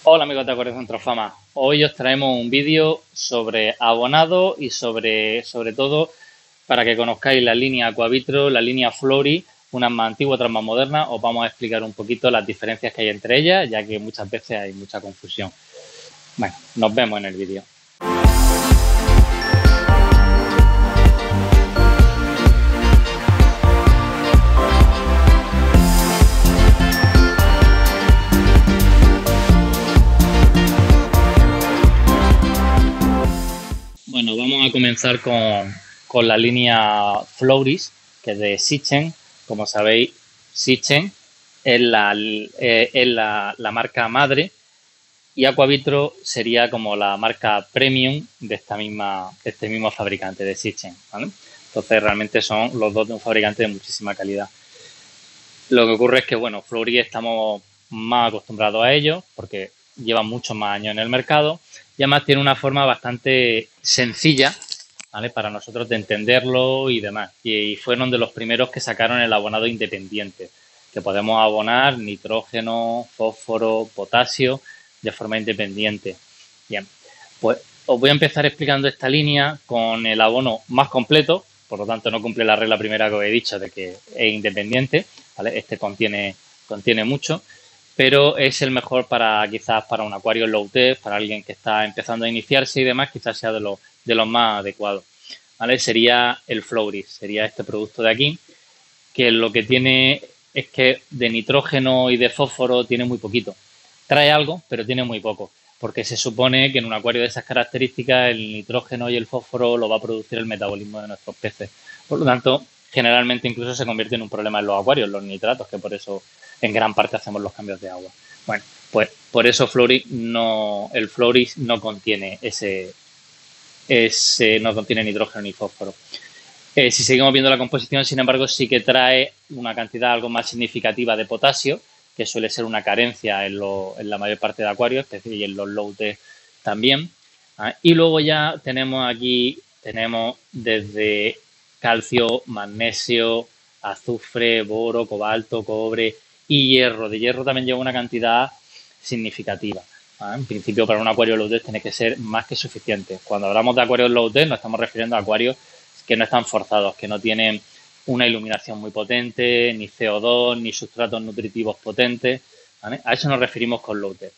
Hola amigos de Acuarios Fama. Hoy os traemos un vídeo sobre abonado y sobre todo para que conozcáis la línea Aquavitro, la línea Flori, unas más antiguas, otras más modernas. Os vamos a explicar un poquito las diferencias que hay entre ellas, ya que muchas veces hay mucha confusión. Bueno, nos vemos en el vídeo. Bueno, vamos a comenzar con la línea Floris, que es de Sitchen. Como sabéis, Sitchen es la marca madre y Aquavitro sería como la marca premium de este mismo fabricante de Sitchen, ¿vale? Entonces realmente son los dos de un fabricante de muchísima calidad. Lo que ocurre es que, bueno, Flori estamos más acostumbrados a ello porque llevan muchos más años en el mercado y además tiene una forma bastante sencilla, ¿vale?, para nosotros de entenderlo y demás. Y fueron de los primeros que sacaron el abonado independiente, que podemos abonar nitrógeno, fósforo, potasio de forma independiente. Bien, pues os voy a empezar explicando esta línea con el abono más completo, por lo tanto no cumple la regla primera que os he dicho de que es independiente, ¿vale? Este contiene mucho, pero es el mejor para quizás para un acuario low tech, para alguien que está empezando a iniciarse y demás, quizás sea de los más adecuados, ¿vale? Sería el Floris, sería este producto de aquí, que lo que tiene es que de nitrógeno y de fósforo tiene muy poquito. Trae algo, pero tiene muy poco, porque se supone que en un acuario de esas características el nitrógeno y el fósforo lo va a producir el metabolismo de nuestros peces. Por lo tanto, generalmente incluso se convierte en un problema en los acuarios, los nitratos, que por eso en gran parte hacemos los cambios de agua. Bueno, pues por eso el Floris no contiene no contiene nitrógeno ni fósforo. Si seguimos viendo la composición, sin embargo, sí que trae una cantidad algo más significativa de potasio, que suele ser una carencia en la mayor parte de acuarios, y en los low tech también. Y luego ya tenemos desde calcio, magnesio, azufre, boro, cobalto, cobre y hierro. De hierro también lleva una cantidad significativa. En principio, para un acuario low tech tiene que ser más que suficiente. Cuando hablamos de acuarios low tech nos estamos refiriendo a acuarios que no están forzados, que no tienen una iluminación muy potente, ni CO2, ni sustratos nutritivos potentes, ¿vale? A eso nos referimos con low tech.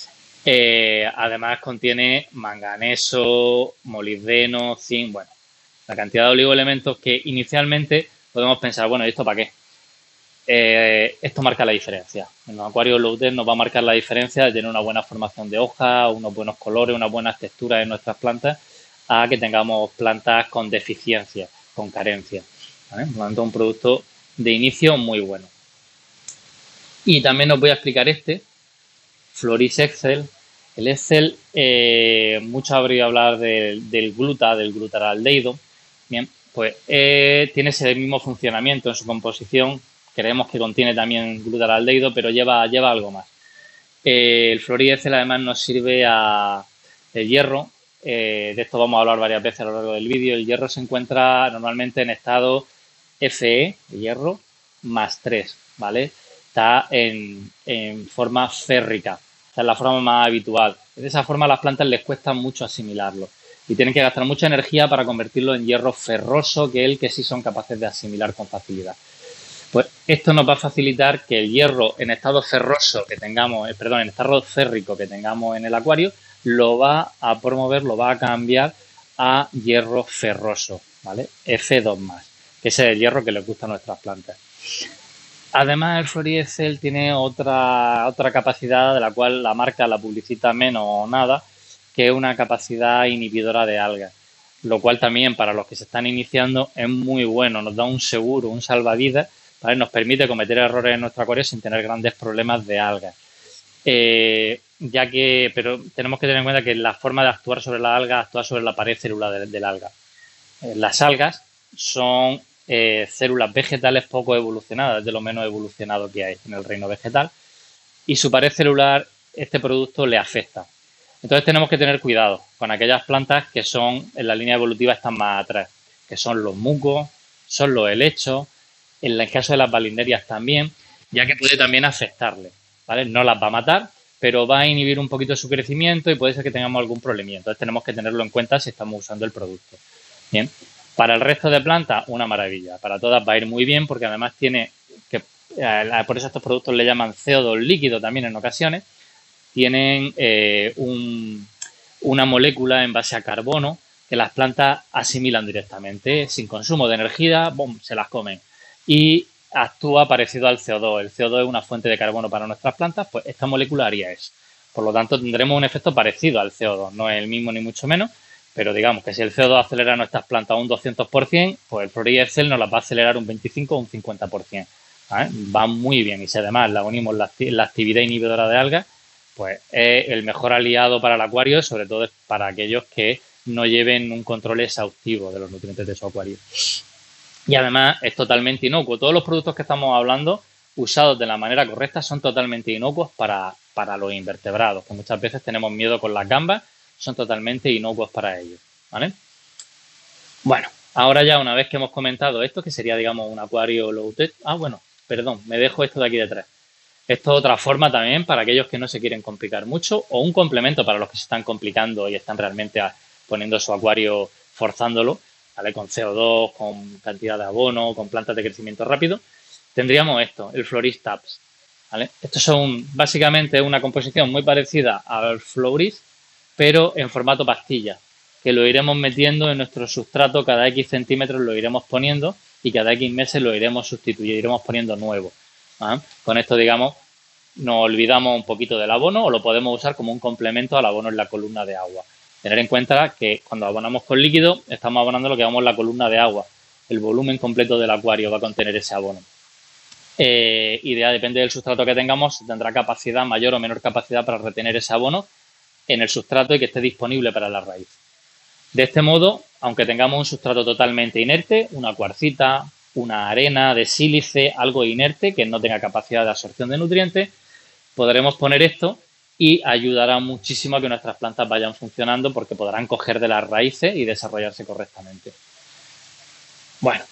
Además contiene manganeso, molibdeno, zinc, bueno, la cantidad de oligoelementos que inicialmente podemos pensar, bueno, ¿y esto para qué? Esto marca la diferencia. En los acuarios low tech nos va a marcar la diferencia de tener una buena formación de hojas, unos buenos colores, unas buenas texturas en nuestras plantas, a que tengamos plantas con deficiencias, con carencias, ¿vale? Por lo tanto, un producto de inicio muy bueno. Y también os voy a explicar Floris Excel. El Excel, mucho habría hablar del glutaraldehído. Bien, pues tiene ese mismo funcionamiento en su composición. Creemos que contiene también glutaraldehído, pero lleva algo más. El Floris Excel además nos sirve de hierro. De esto vamos a hablar varias veces a lo largo del vídeo. El hierro se encuentra normalmente en estado Fe, de hierro, más 3, ¿vale? Está en forma férrica. Esta es la forma más habitual. De esa forma a las plantas les cuesta mucho asimilarlo y tienen que gastar mucha energía para convertirlo en hierro ferroso, que es el que sí son capaces de asimilar con facilidad. Pues esto nos va a facilitar que el hierro en estado ferroso que tengamos, en estado férrico que tengamos en el acuario, lo va a promover, lo va a cambiar a hierro ferroso, ¿vale? F2+, que ese es el hierro que les gusta a nuestras plantas. Además, el Floris Excel tiene otra capacidad de la cual la marca la publicita menos o nada, que es una capacidad inhibidora de algas, lo cual también para los que se están iniciando es muy bueno, nos da un seguro, un salvavidas, ¿vale? Nos permite cometer errores en nuestro acuario sin tener grandes problemas de algas. Pero tenemos que tener en cuenta que la forma de actuar sobre la alga actúa sobre la pared celular del alga. Las algas son células vegetales poco evolucionadas, de lo menos evolucionado que hay en el reino vegetal, y su pared celular, este producto le afecta. Entonces tenemos que tener cuidado con aquellas plantas que son en la línea evolutiva están más atrás, que son los musgos, son los helechos, en el caso de las balinderias también, ya que puede también afectarle, ¿vale? No las va a matar, pero va a inhibir un poquito su crecimiento y puede ser que tengamos algún problemilla. Entonces tenemos que tenerlo en cuenta si estamos usando el producto. Bien, para el resto de plantas, una maravilla. Para todas va a ir muy bien porque además tiene, por eso estos productos le llaman CO2 líquido también en ocasiones, tienen una molécula en base a carbono que las plantas asimilan directamente, sin consumo de energía, ¡bum!, se las comen. Y actúa parecido al CO2. El CO2 es una fuente de carbono para nuestras plantas, pues esta molécula haría eso. Por lo tanto, tendremos un efecto parecido al CO2. No es el mismo ni mucho menos, pero digamos que si el CO2 acelera nuestras plantas un 200%, pues el Florist Excel nos las va a acelerar un 25 o un 50%. ¿Vale? Va muy bien. Y si además la unimos la actividad inhibidora de algas, pues es el mejor aliado para el acuario, sobre todo para aquellos que no lleven un control exhaustivo de los nutrientes de su acuario. Y además es totalmente inocuo. Todos los productos que estamos hablando, usados de la manera correcta, son totalmente inocuos para los invertebrados, que muchas veces tenemos miedo con las gambas, son totalmente inocuos para ellos, ¿vale? Bueno, ahora ya una vez que hemos comentado esto, que sería, digamos, un acuario low tech. Perdón, me dejo esto de aquí detrás. Esto es otra forma también para aquellos que no se quieren complicar mucho o un complemento para los que se están complicando y están realmente poniendo su acuario, forzándolo, ¿vale? Con CO2, con cantidad de abono, con plantas de crecimiento rápido. Tendríamos esto, el Florist Tabs, ¿vale? Estos son básicamente una composición muy parecida al Florist, pero en formato pastilla, que lo iremos metiendo en nuestro sustrato cada X centímetros, lo iremos poniendo y cada X meses lo iremos sustituyendo, iremos poniendo nuevo. ¿Ah? Con esto, digamos, nos olvidamos un poquito del abono o lo podemos usar como un complemento al abono en la columna de agua. Tener en cuenta que cuando abonamos con líquido estamos abonando lo que llamamos la columna de agua. El volumen completo del acuario va a contener ese abono. Depende del sustrato que tengamos, tendrá capacidad, mayor o menor capacidad para retener ese abono en el sustrato y que esté disponible para la raíz. De este modo, aunque tengamos un sustrato totalmente inerte, una cuarcita, una arena de sílice, algo inerte que no tenga capacidad de absorción de nutrientes, podremos poner esto y ayudará muchísimo a que nuestras plantas vayan funcionando porque podrán coger de las raíces y desarrollarse correctamente. Bueno,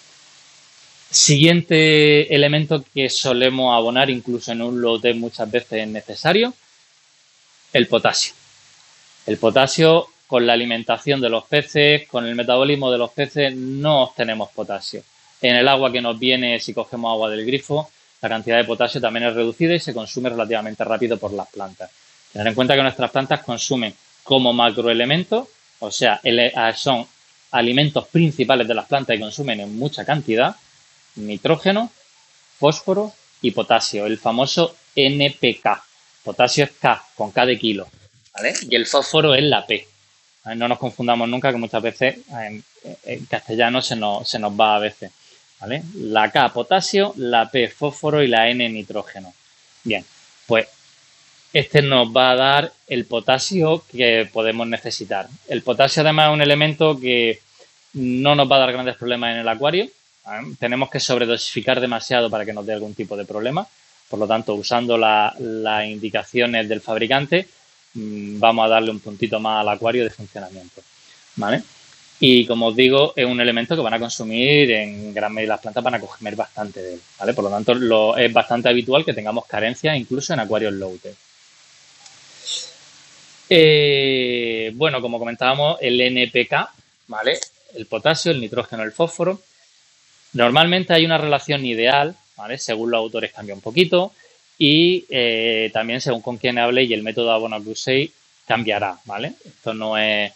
siguiente elemento que solemos abonar, incluso en un low tech muchas veces es necesario, el potasio. El potasio, con la alimentación de los peces, con el metabolismo de los peces, no obtenemos potasio. En el agua que nos viene, si cogemos agua del grifo, la cantidad de potasio también es reducida y se consume relativamente rápido por las plantas. Tener en cuenta que nuestras plantas consumen como macroelementos, o sea, son alimentos principales de las plantas y consumen en mucha cantidad nitrógeno, fósforo y potasio, el famoso NPK. Potasio es K, con K de kilo, ¿vale? Y el fósforo es la P. No nos confundamos nunca, que muchas veces en castellano se nos va a veces, ¿vale? La K potasio, la P fósforo y la N nitrógeno. Bien, pues este nos va a dar el potasio que podemos necesitar. El potasio además es un elemento que no nos va a dar grandes problemas en el acuario. Tenemos que sobredosificar demasiado para que nos dé algún tipo de problema. Por lo tanto, usando las indicaciones del fabricante, vamos a darle un puntito más al acuario de funcionamiento, ¿vale? Y como os digo, es un elemento que van a consumir en gran medida las plantas, van a comer bastante de él, ¿vale? Por lo tanto, es bastante habitual que tengamos carencias incluso en acuarios low tech. Bueno, como comentábamos, el NPK, ¿vale? El potasio, el nitrógeno, el fósforo. Normalmente hay una relación ideal, ¿vale? Según los autores cambia un poquito y también según con quién hable y el método abono que uséis cambiará, ¿vale? Esto no es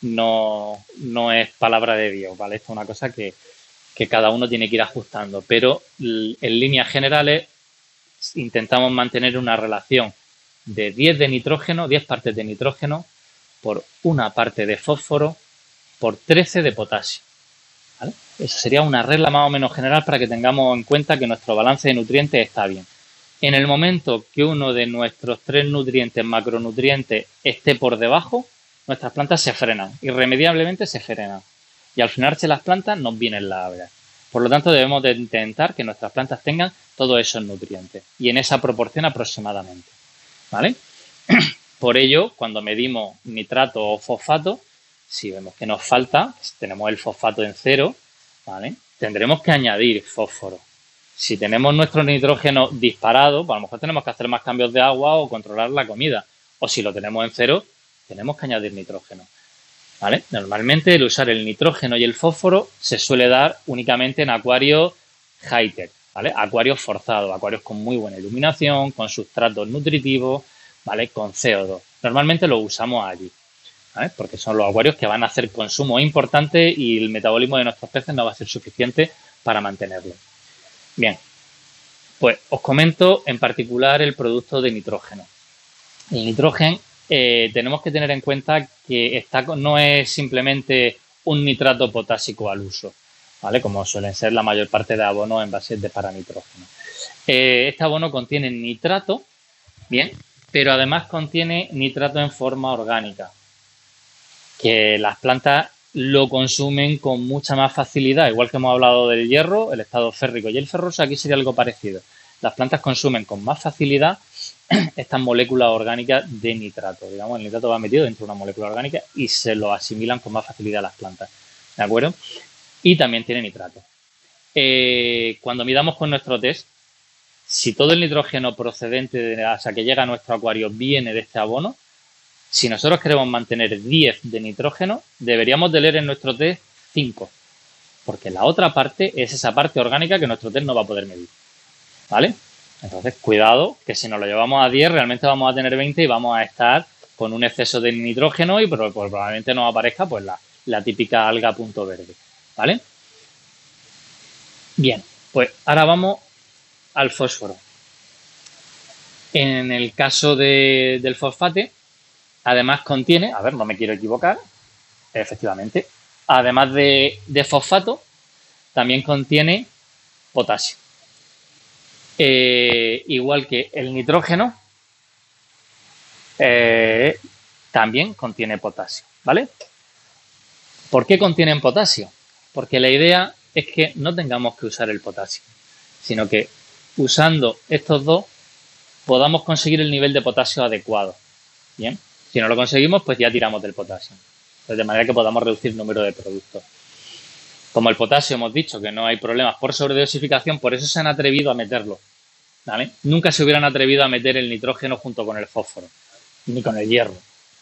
palabra de Dios, ¿vale? Esto es una cosa que cada uno tiene que ir ajustando, pero en líneas generales intentamos mantener una relación de 10 de nitrógeno, 10 partes de nitrógeno por una parte de fósforo por 13 de potasio, ¿vale? Esa sería una regla más o menos general para que tengamos en cuenta que nuestro balance de nutrientes está bien. En el momento que uno de nuestros 3 nutrientes, macronutrientes, esté por debajo, nuestras plantas se frenan, irremediablemente se frenan. Y al frenarse las plantas nos vienen las algas. Por lo tanto, debemos de intentar que nuestras plantas tengan todos esos nutrientes y en esa proporción aproximadamente, ¿vale? Por ello, cuando medimos nitrato o fosfato, si vemos que nos falta, si tenemos el fosfato en 0, ¿vale? Tendremos que añadir fósforo. Si tenemos nuestro nitrógeno disparado, pues a lo mejor tenemos que hacer más cambios de agua o controlar la comida. O si lo tenemos en cero, tenemos que añadir nitrógeno. ¿Vale? Normalmente el usar el nitrógeno y el fósforo se suele dar únicamente en acuarios high-tech, ¿vale? Acuarios forzados, acuarios con muy buena iluminación, con sustratos nutritivos, ¿vale? Con CO2. Normalmente lo usamos allí, ¿vale? Porque son los acuarios que van a hacer consumo importante y el metabolismo de nuestros peces no va a ser suficiente para mantenerlo. Bien, pues os comento en particular el producto de nitrógeno. El nitrógeno tenemos que tener en cuenta que no es simplemente un nitrato potásico al uso, ¿vale? Como suelen ser la mayor parte de abonos en base de para nitrógeno. Este abono contiene nitrato, bien, pero además contiene nitrato en forma orgánica, que las plantas lo consumen con mucha más facilidad. Igual que hemos hablado del hierro, el estado férrico y el ferroso, aquí sería algo parecido. Las plantas consumen con más facilidad estas moléculas orgánicas de nitrato. Digamos, el nitrato va metido dentro de una molécula orgánica y se lo asimilan con más facilidad las plantas. ¿De acuerdo? Y también tiene nitrato. Cuando midamos con nuestro test, si todo el nitrógeno procedente, o sea, que llega a nuestro acuario viene de este abono, si nosotros queremos mantener 10 de nitrógeno, deberíamos de leer en nuestro test 5, porque la otra parte es esa parte orgánica que nuestro test no va a poder medir, ¿vale? Entonces, cuidado, que si nos lo llevamos a 10, realmente vamos a tener 20 y vamos a estar con un exceso de nitrógeno y pues, probablemente nos aparezca pues la típica alga punto verde, ¿vale? Bien, pues ahora vamos al fósforo. En el caso del fosfate, además contiene, a ver, no me quiero equivocar, efectivamente, además de fosfato, también contiene potasio. Igual que el nitrógeno, también contiene potasio, ¿vale? ¿Por qué contienen potasio? Porque la idea es que no tengamos que usar el potasio, sino que usando estos dos podamos conseguir el nivel de potasio adecuado. Bien, si no lo conseguimos, pues ya tiramos del potasio. Entonces, de manera que podamos reducir el número de productos. Como el potasio hemos dicho que no hay problemas por sobredosificación, por eso se han atrevido a meterlo, ¿vale? Nunca se hubieran atrevido a meter el nitrógeno junto con el fósforo, ni con el hierro.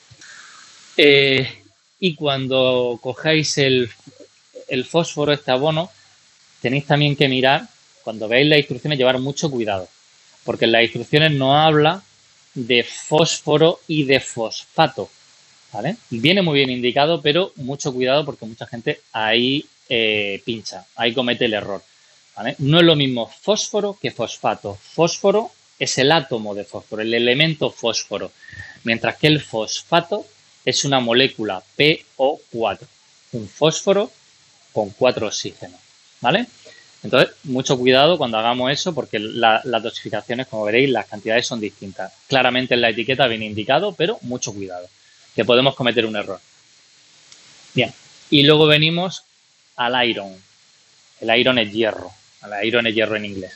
Y cuando cojáis el fósforo, este abono, tenéis también que mirar, cuando veáis las instrucciones, llevar mucho cuidado, porque en las instrucciones no habla de fósforo y de fosfato, ¿vale? Viene muy bien indicado, pero mucho cuidado porque mucha gente ahí pincha, ahí comete el error, ¿vale? No es lo mismo fósforo que fosfato. Fósforo es el átomo de fósforo, el elemento fósforo, mientras que el fosfato es una molécula PO4, un fósforo con 4 oxígenos, ¿vale? Entonces, mucho cuidado cuando hagamos eso porque las dosificaciones, como veréis, las cantidades son distintas. Claramente en la etiqueta viene indicado, pero mucho cuidado, que podemos cometer un error. Bien, y luego venimos al iron. El iron es hierro, el iron es hierro en inglés.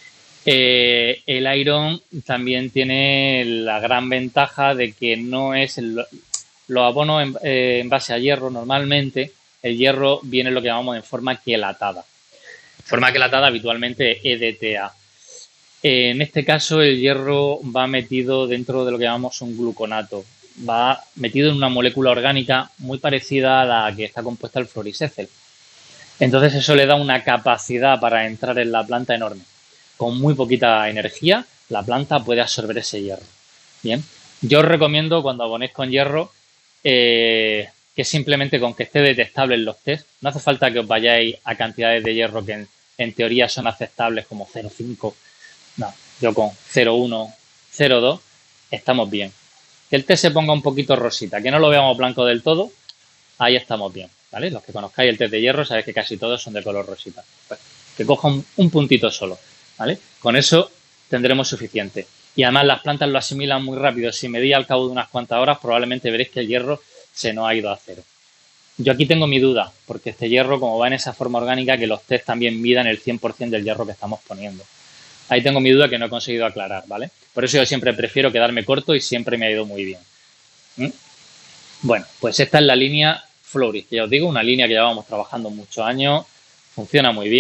El iron también tiene la gran ventaja de que no es los abonos en base a hierro. Normalmente el hierro viene lo que llamamos en forma quelatada. Forma quelatada habitualmente EDTA. En este caso el hierro va metido dentro de lo que llamamos un gluconato. Va metido en una molécula orgánica muy parecida a la que está compuesta el florisecel. Entonces eso le da una capacidad para entrar en la planta enorme. Con muy poquita energía la planta puede absorber ese hierro. Bien, yo os recomiendo cuando abonéis con hierro que simplemente con que esté detectable en los test, no hace falta que os vayáis a cantidades de hierro que en teoría son aceptables como 0,5, no, yo con 0,1, 0,2 estamos bien. Que el test se ponga un poquito rosita, que no lo veamos blanco del todo, ahí estamos bien, ¿vale? Los que conozcáis el test de hierro sabéis que casi todos son de color rosita. Pues, que coja un puntito solo, ¿vale? Con eso tendremos suficiente. Y además las plantas lo asimilan muy rápido. Si medís al cabo de unas cuantas horas, probablemente veréis que el hierro se nos ha ido a cero. Yo aquí tengo mi duda, porque este hierro, como va en esa forma orgánica, que los test también midan el 100% del hierro que estamos poniendo. Ahí tengo mi duda que no he conseguido aclarar, ¿vale? Por eso yo siempre prefiero quedarme corto y siempre me ha ido muy bien. Bueno, pues esta es la línea Floris, que ya os digo, una línea que llevamos trabajando muchos años, funciona muy bien,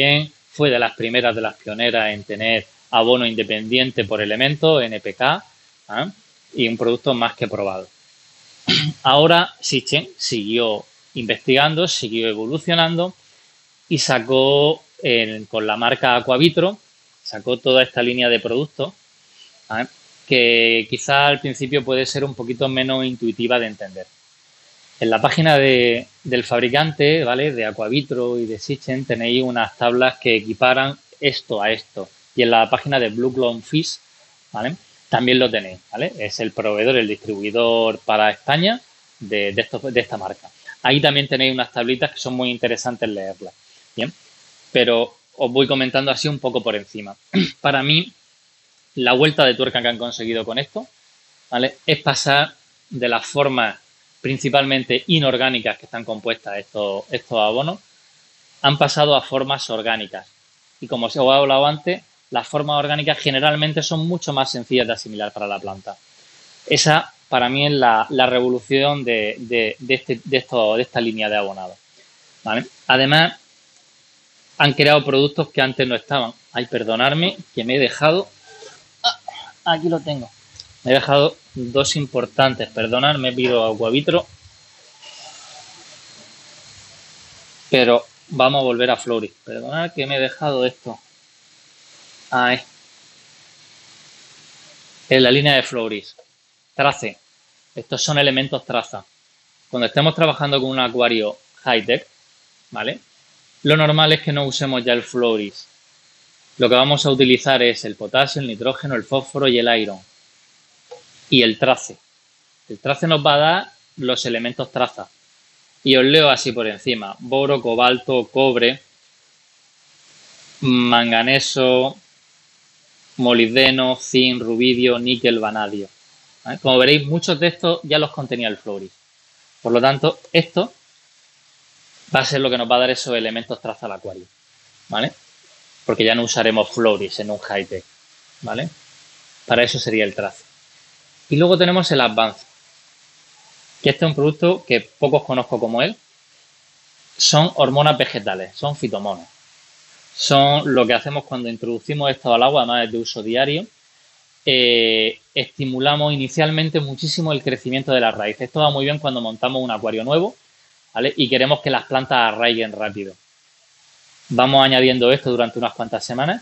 fue de las primeras, de las pioneras en tener abono independiente por elemento, NPK, ¿ah? Y un producto más que probado. Ahora Sitgen siguió investigando, siguió evolucionando y sacó con la marca Aquavitro, sacó toda esta línea de productos, ¿vale? Que quizá al principio puede ser un poquito menos intuitiva de entender. En la página del fabricante, ¿vale? De Aquavitro y de Sitgen tenéis unas tablas que equiparan esto a esto. Y en la página de Blue Clone Fish, ¿vale? También lo tenéis, ¿vale? Es el proveedor, el distribuidor para España de esta marca. Ahí también tenéis unas tablitas que son muy interesantes leerlas, ¿bien? Pero os voy comentando así un poco por encima. Para mí, la vuelta de tuerca que han conseguido con esto, ¿vale? Es pasar de las formas principalmente inorgánicas que están compuestas estos abonos, han pasado a formas orgánicas. Y como os he hablado antes, las formas orgánicas generalmente son mucho más sencillas de asimilar para la planta. Esa, para mí, es la revolución de esta línea de abonados, ¿vale? Además, han creado productos que antes no estaban. Ay, perdonadme, que me he dejado... aquí lo tengo. Me he dejado dos importantes. Perdonadme, pido Aquavitro. Pero vamos a volver a Floris. Perdonad que me he dejado esto. Ahí. En la línea de Floris. Trace. Estos son elementos traza. Cuando estemos trabajando con un acuario high-tech, ¿vale? Lo normal es que no usemos ya el Floris. Lo que vamos a utilizar es el potasio, el nitrógeno, el fósforo y el iron. Y el trace. El trace nos va a dar los elementos traza. Y os leo así por encima. Boro, cobalto, cobre, manganeso, molibdeno, zinc, rubidio, níquel, vanadio. ¿Vale? Como veréis, muchos de estos ya los contenía el Floris. Por lo tanto, esto va a ser lo que nos va a dar esos elementos traza al acuario, ¿vale? Porque ya no usaremos Floris en un high-tech, ¿vale? Para eso sería el trace. Y luego tenemos el Advance, que este es un producto que pocos conozco como él. Son hormonas vegetales, son fitomonos. Son lo que hacemos cuando introducimos esto al agua, además de uso diario. Estimulamos inicialmente muchísimo el crecimiento de las raíces. Esto va muy bien cuando montamos un acuario nuevo, ¿vale? Y queremos que las plantas arraiguen rápido. Vamos añadiendo esto durante unas cuantas semanas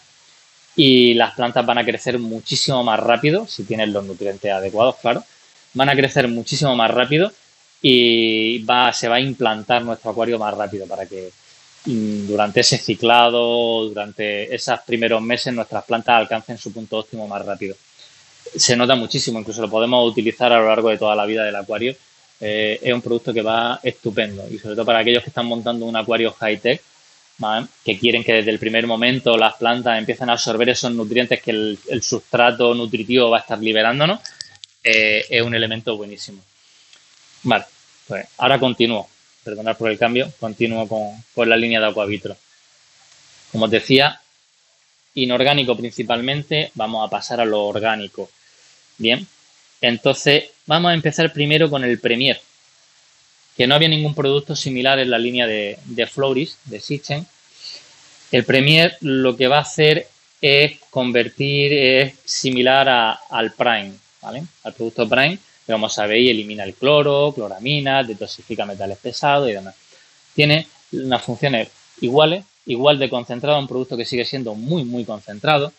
y las plantas van a crecer muchísimo más rápido, si tienen los nutrientes adecuados, claro. Van a crecer muchísimo más rápido y se va a implantar nuestro acuario más rápido para que durante ese ciclado, durante esos primeros meses, nuestras plantas alcancen su punto óptimo más rápido. Se nota muchísimo, incluso lo podemos utilizar a lo largo de toda la vida del acuario. Es un producto que va estupendo y sobre todo para aquellos que están montando un acuario high-tech, ¿vale? Que quieren que desde el primer momento las plantas empiecen a absorber esos nutrientes que el sustrato nutritivo va a estar liberándonos. Es un elemento buenísimo. Vale, pues ahora continúo. Perdonad por el cambio. Continúo con la línea de Aquavitro. Como os decía, inorgánico principalmente, vamos a pasar a lo orgánico. Bien, entonces vamos a empezar primero con el Premier, que no había ningún producto similar en la línea de Floris, de Sitgen. El Premier lo que va a hacer es es similar al Prime, ¿vale? Al producto Prime, que como sabéis elimina el cloro, cloramina, detoxifica metales pesados y demás. Tiene unas funciones igual de concentrado, un producto que sigue siendo muy, muy concentrado,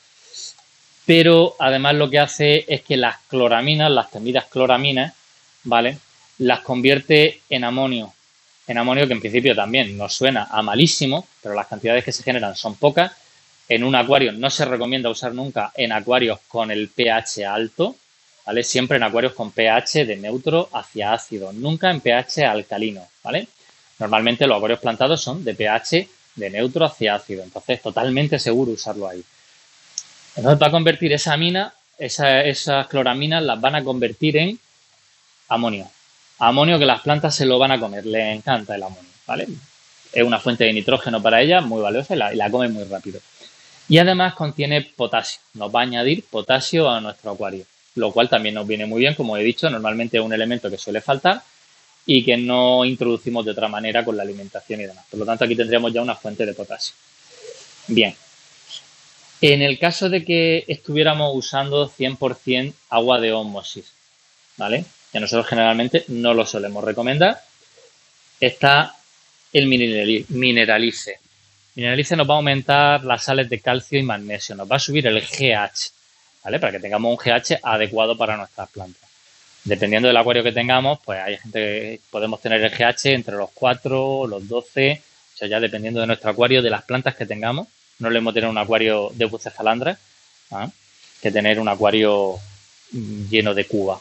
pero además lo que hace es que las cloraminas, las temidas cloraminas, ¿vale? Las convierte en amonio que en principio también nos suena a malísimo, pero las cantidades que se generan son pocas. En un acuario no se recomienda usar nunca en acuarios con el pH alto, ¿vale? Siempre en acuarios con pH de neutro hacia ácido, nunca en pH alcalino, ¿vale? Normalmente los acuarios plantados son de pH de neutro hacia ácido, entonces totalmente seguro usarlo ahí. Entonces va a convertir esa amina, esas cloraminas las van a convertir en amonio. Amonio que las plantas se lo van a comer, les encanta el amonio, ¿vale? Es una fuente de nitrógeno para ellas muy valiosa y la comen muy rápido. Y además contiene potasio, nos va a añadir potasio a nuestro acuario, lo cual también nos viene muy bien, como he dicho, normalmente es un elemento que suele faltar y que no introducimos de otra manera con la alimentación y demás. Por lo tanto, aquí tendríamos ya una fuente de potasio. Bien. En el caso de que estuviéramos usando 100% agua de ósmosis, ¿vale? Que nosotros generalmente no lo solemos recomendar, está el mineralice. Mineralice nos va a aumentar las sales de calcio y magnesio, nos va a subir el GH, ¿vale? Para que tengamos un GH adecuado para nuestras plantas. Dependiendo del acuario que tengamos, pues hay gente que podemos tener el GH entre los 4, los 12, o sea, ya dependiendo de nuestro acuario, de las plantas que tengamos. No le hemos tener un acuario de bucefalandra, ¿ah? Que tener un acuario lleno de cuba.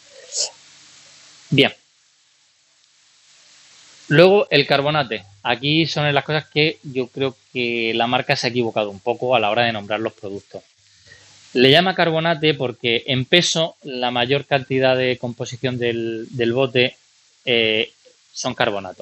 Bien. Luego el carbonate. Aquí son las cosas que yo creo que la marca se ha equivocado un poco a la hora de nombrar los productos. Le llama carbonate porque en peso la mayor cantidad de composición del bote son carbonatos.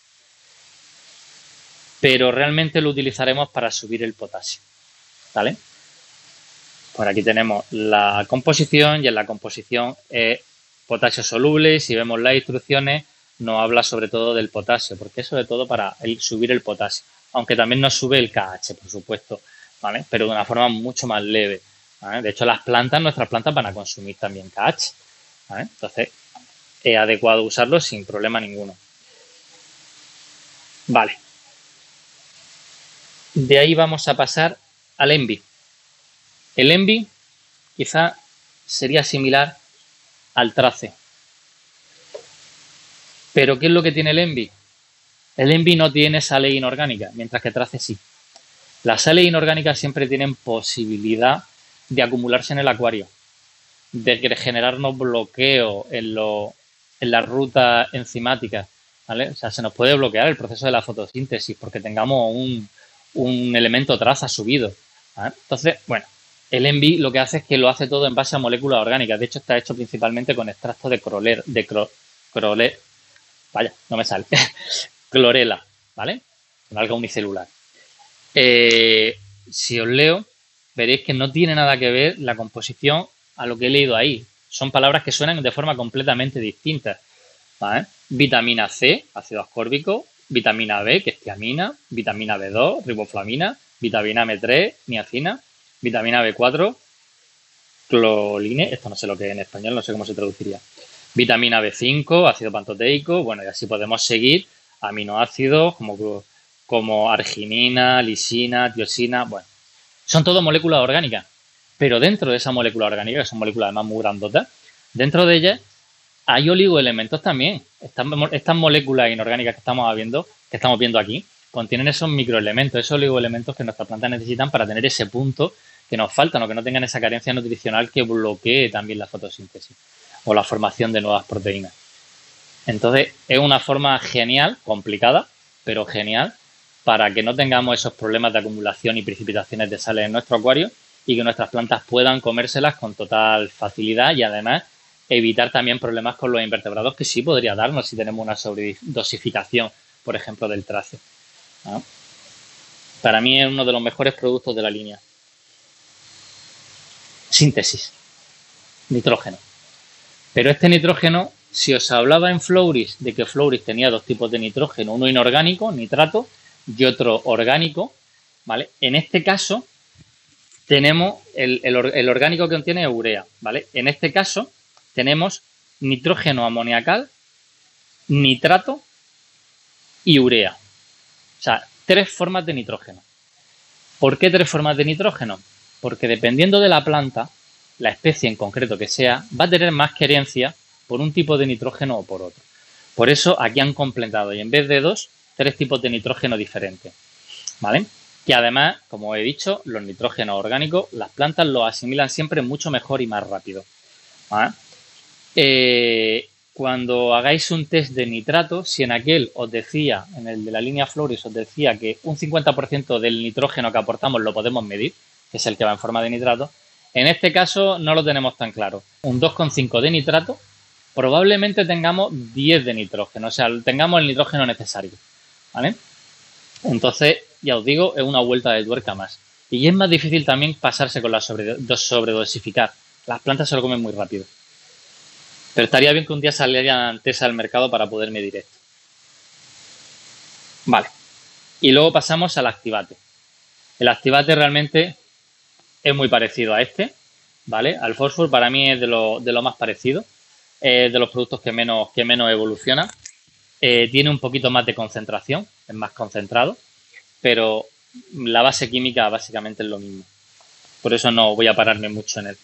Pero realmente lo utilizaremos para subir el potasio. ¿Vale? Por aquí tenemos la composición y en la composición potasio soluble. Si vemos las instrucciones nos habla sobre todo del potasio, porque es sobre todo para subir el potasio. Aunque también nos sube el KH, por supuesto, ¿vale? Pero de una forma mucho más leve. ¿Vale? De hecho, nuestras plantas van a consumir también KH. ¿Vale? Entonces, es adecuado usarlo sin problema ninguno. Vale. De ahí vamos a pasar al ENVI. El ENVI quizá sería similar al trace. Pero ¿qué es lo que tiene el ENVI? El ENVI no tiene sales inorgánicas, mientras que trace sí. Las sales inorgánicas siempre tienen posibilidad de acumularse en el acuario, de generarnos bloqueo en las rutas enzimáticas, ¿vale? O sea, se nos puede bloquear el proceso de la fotosíntesis porque tengamos un elemento traza subido, ¿vale? Entonces, bueno, el ENVI lo que hace es que lo hace todo en base a moléculas orgánicas. De hecho, está hecho principalmente con extracto de vaya, no me sale, clorela, ¿vale? Una alga unicelular. Si os leo, veréis que no tiene nada que ver la composición a lo que he leído ahí. Son palabras que suenan de forma completamente distinta, ¿vale? Vitamina C, ácido ascórbico, vitamina B, que es tiamina, vitamina B2, riboflavina, vitamina B3, niacina, vitamina B4, cloline, esto no sé lo que es en español, no sé cómo se traduciría. Vitamina B5, ácido pantoteico, bueno, y así podemos seguir aminoácidos como arginina, lisina, tiosina, bueno, son todo moléculas orgánicas, pero dentro de esa molécula orgánica, que son moléculas además muy grandotas, dentro de ellas hay oligoelementos también. Estas moléculas inorgánicas que estamos viendo aquí, contienen esos microelementos, esos oligoelementos que nuestras plantas necesitan para tener ese punto que nos faltan o que no tengan esa carencia nutricional que bloquee también la fotosíntesis o la formación de nuevas proteínas. Entonces, es una forma genial, complicada, pero genial, para que no tengamos esos problemas de acumulación y precipitaciones de sales en nuestro acuario y que nuestras plantas puedan comérselas con total facilidad y además evitar también problemas con los invertebrados que sí podría darnos si tenemos una sobredosificación, por ejemplo, del tracio, ¿no? Para mí es uno de los mejores productos de la línea. Síntesis. Nitrógeno. Pero este nitrógeno, si os hablaba en Flowris de que Flowris tenía dos tipos de nitrógeno, uno inorgánico, nitrato, y otro orgánico, ¿vale? En este caso tenemos el orgánico que contiene urea, ¿vale? En este caso tenemos nitrógeno amoniacal, nitrato y urea. O sea, 3 formas de nitrógeno. ¿Por qué 3 formas de nitrógeno? Porque dependiendo de la planta, la especie en concreto que sea, va a tener más querencia por un tipo de nitrógeno o por otro. Por eso aquí han completado y en vez de 2, 3 tipos de nitrógeno diferentes, ¿vale? Que además, como he dicho, los nitrógenos orgánicos, las plantas los asimilan siempre mucho mejor y más rápido, ¿vale? Cuando hagáis un test de nitrato, si en aquel os decía, en el de la línea Flowris os decía que un 50% del nitrógeno que aportamos lo podemos medir, que es el que va en forma de nitrato, en este caso no lo tenemos tan claro. Un 2,5 de nitrato, probablemente tengamos 10 de nitrógeno, o sea, tengamos el nitrógeno necesario, ¿vale? Entonces, ya os digo, es una vuelta de tuerca más. Y es más difícil también pasarse con la sobredosificar. Las plantas se lo comen muy rápido. Pero estaría bien que un día salieran test al mercado para poder medir esto. Vale. Y luego pasamos al activate. El activate realmente es muy parecido a este, ¿vale? Al fósforo para mí es de lo más parecido, es de los productos que menos evoluciona. Tiene un poquito más de concentración, es más concentrado, pero la base química básicamente es lo mismo. Por eso no voy a pararme mucho en él.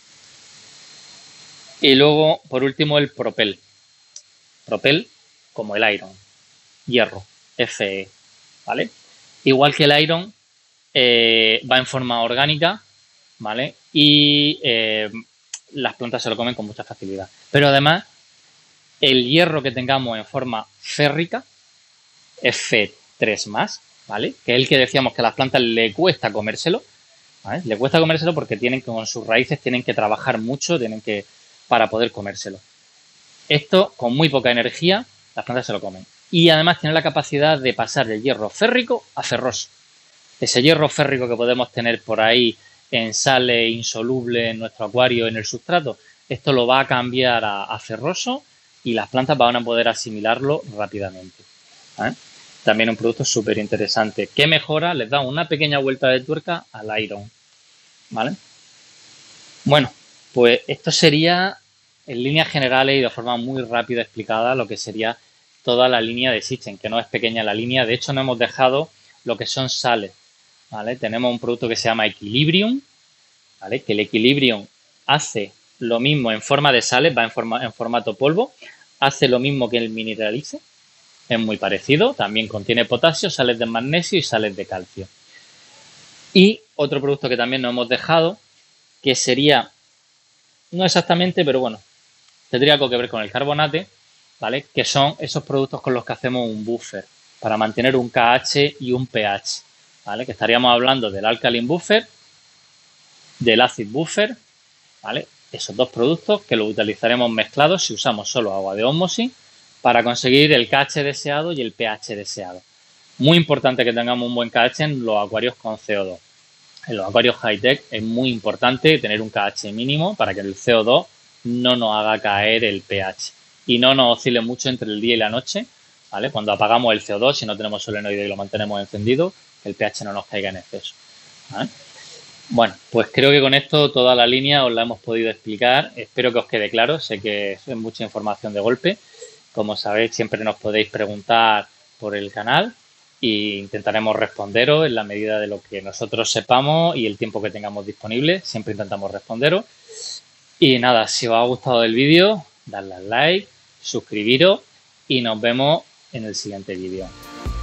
Y luego, por último, el propel. Propel, como el iron. Hierro, Fe, ¿vale? Igual que el iron, va en forma orgánica, ¿vale? Y las plantas se lo comen con mucha facilidad. Pero además, el hierro que tengamos en forma férrica, F3+, ¿vale? Que es el que decíamos que a las plantas le cuesta comérselo, ¿vale? Le cuesta comérselo porque tienen con sus raíces tienen que trabajar mucho, para poder comérselo. Esto, con muy poca energía, las plantas se lo comen. Y además tiene la capacidad de pasar del hierro férrico a ferroso. Ese hierro férrico que podemos tener por ahí en sales insolubles en nuestro acuario, en el sustrato, esto lo va a cambiar a ferroso y las plantas van a poder asimilarlo rápidamente. ¿Vale? También un producto súper interesante. ¿Qué mejora? Les da una pequeña vuelta de tuerca al iron. ¿Vale? Bueno, pues esto sería en líneas generales y de forma muy rápida explicada lo que sería toda la línea de Sitgen, que no es pequeña la línea. De hecho, no hemos dejado lo que son sales. ¿Vale? Tenemos un producto que se llama Equilibrium, ¿vale? Que el Equilibrium hace lo mismo en forma de sales, va en formato polvo, hace lo mismo que el Mineralize, es muy parecido, también contiene potasio, sales de magnesio y sales de calcio. Y otro producto que también nos hemos dejado, que sería, no exactamente, pero bueno, tendría algo que ver con el carbonate, ¿vale? Que son esos productos con los que hacemos un buffer para mantener un KH y un pH, ¿vale? Que estaríamos hablando del alkaline buffer, del acid buffer, ¿vale? Esos dos productos que los utilizaremos mezclados si usamos solo agua de ósmosis para conseguir el KH deseado y el pH deseado. Muy importante que tengamos un buen KH en los acuarios con CO2. En los acuarios high-tech es muy importante tener un KH mínimo para que el CO2 no nos haga caer el pH y no nos oscile mucho entre el día y la noche, ¿vale? Cuando apagamos el CO2, si no tenemos solenoide y lo mantenemos encendido, que el pH no nos caiga en exceso, ¿vale? Bueno, pues creo que con esto toda la línea os la hemos podido explicar. Espero que os quede claro. Sé que es mucha información de golpe. Como sabéis, siempre nos podéis preguntar por el canal e intentaremos responderos en la medida de lo que nosotros sepamos y el tiempo que tengamos disponible. Siempre intentamos responderos. Y nada, si os ha gustado el vídeo, dadle al like, suscribiros y nos vemos en el siguiente vídeo.